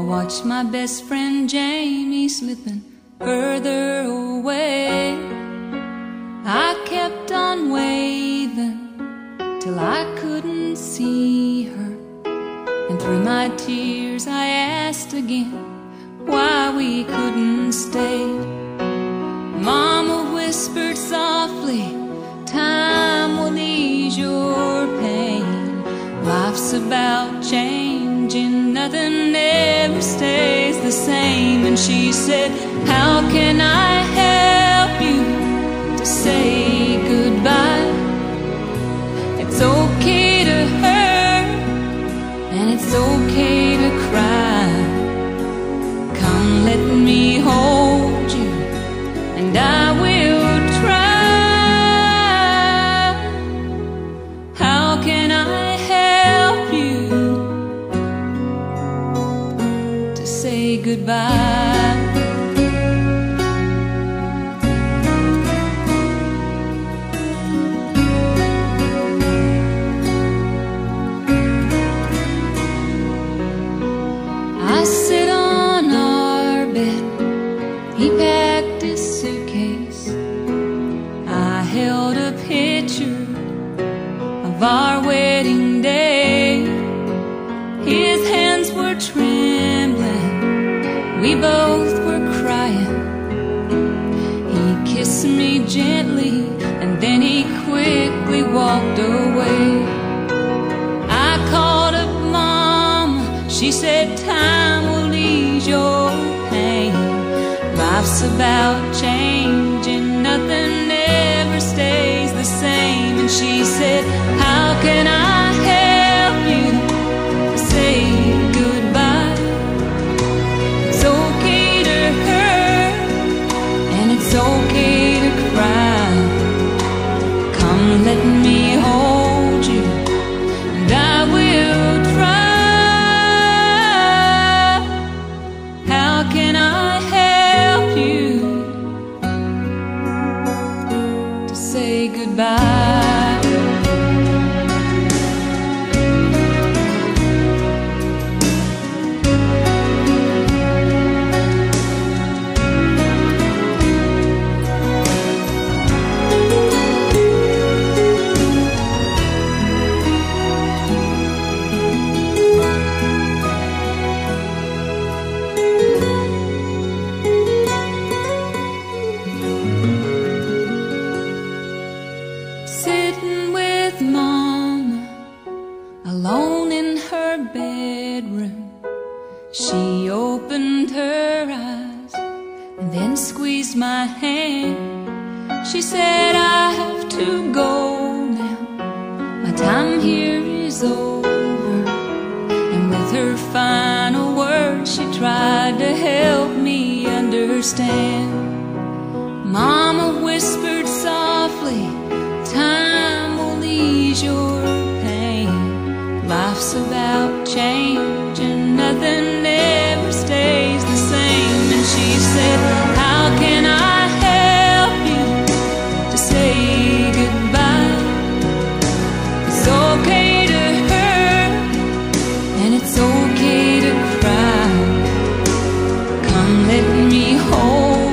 watched my best friend Jamie slipping further away. I kept on waving till I couldn't see her, and through my tears I asked again why we couldn't stay. Mama whispered softly, time will ease your pain. Life's about changing, nothing ever stays the same. And she said, how can I help you to say goodbye? It's okay to hurt, and it's okay to cry. Come, let me hold you, and I will try. How can I help you to say goodbye? I sit on our bed, he packed his suitcase. I held a picture of our wedding day. His hands were trembling, we both were crying. He kissed me gently, and then he quickly walked away. I called up Mama, she said time will ease your pain. Life's about changing, nothing ever stays the same. And she said, how can I help you to say goodbye? It's okay to hurt, and it's okay to cry. Come, let me hold you, and I will try. How can I help you to say goodbye? Sitting with Mama, alone in her bedroom, she opened her eyes and then squeezed my hand. She said, I have to go now, my time here is over. And with her final words, she tried to help me understand. Mama whispered softly, time will ease your pain. Life's about changing, nothing ever stays the same. And she said, how can I help you to say goodbye? It's okay to hurt, and it's okay to cry. Come, let me hold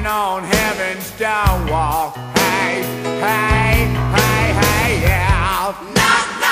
knocking on heaven's door wall. Hey, hey, hey, hey, yeah. Knock, knock.